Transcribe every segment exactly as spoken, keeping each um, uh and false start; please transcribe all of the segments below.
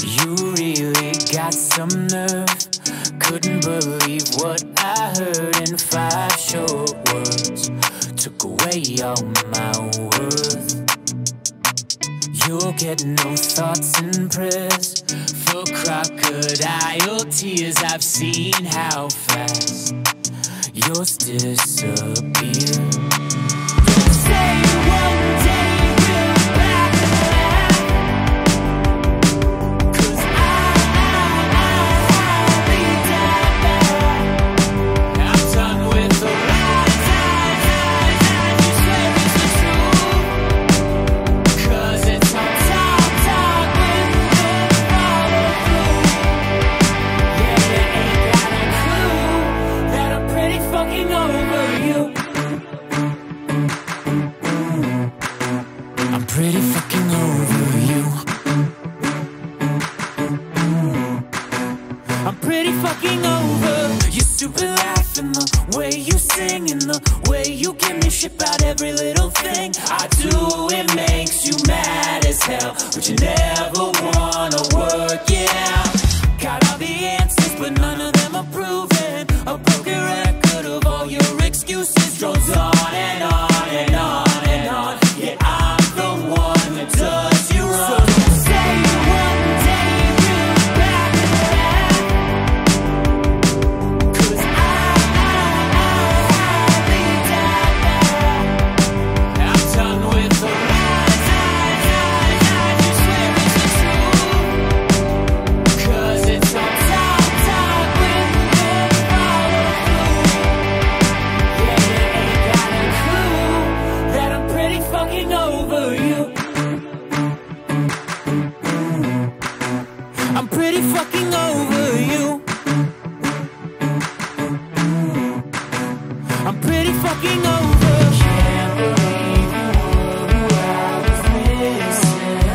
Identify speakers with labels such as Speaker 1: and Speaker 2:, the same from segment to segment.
Speaker 1: You really got some nerve. Couldn't believe what I heard in five short words. Took away all my worth. You'll get no thoughts and prayers for crocodile tears. I've seen how fast yours disappear. Say one day we'll be back and laugh, 'cause I, I, I, I need that back. I'm done with the lies, lies, lies, lies. You swear it's the truth, 'cause it's all talk, talk with no follow through. Yeah, you ain't got a clue that I'm pretty fucking over you. I'm pretty fucking over you. I'm pretty fucking over your stupid laugh and the way you sing and the way you give me shit about every little thing I do. It makes you mad as hell, but you never wanna work it out. Got all the answers, but none of them are proven. A broken record of all your excuses goes on and on and on and on. Yeah, I'm the one that does you wrong. So say one day we'll be back and laugh, 'cause I, I, I, I need that back. I'm done with the lies, lies, lies, lies. You swear it's the truth, 'cause it's all talk, talk with no follow through. Yeah, you ain't got a clue that I'm pretty fucking over you. I'm pretty fucking over you. I'm pretty fucking over. Can't believe you were who I was missing.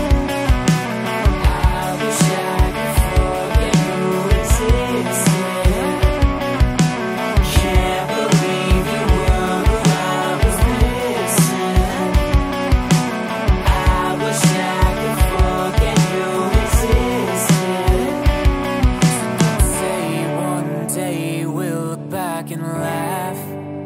Speaker 1: I wish I could forget you existed. Can't believe you were who I was missing. I wish I could forget you existed. Say one day we'll look back and laugh,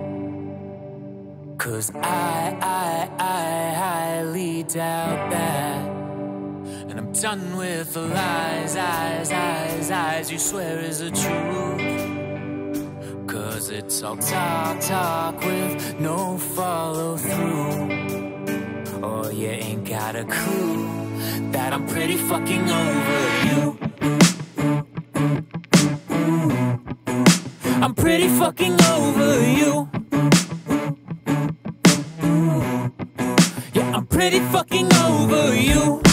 Speaker 1: 'cause I, I, I highly doubt that. And I'm done with the lies, eyes, eyes, eyes you swear is the truth, 'cause it's all talk, talk with no follow through. Oh, you ain't got a clue that I'm pretty fucking over you. I'm pretty fucking over you. Yeah, I'm pretty fucking over you.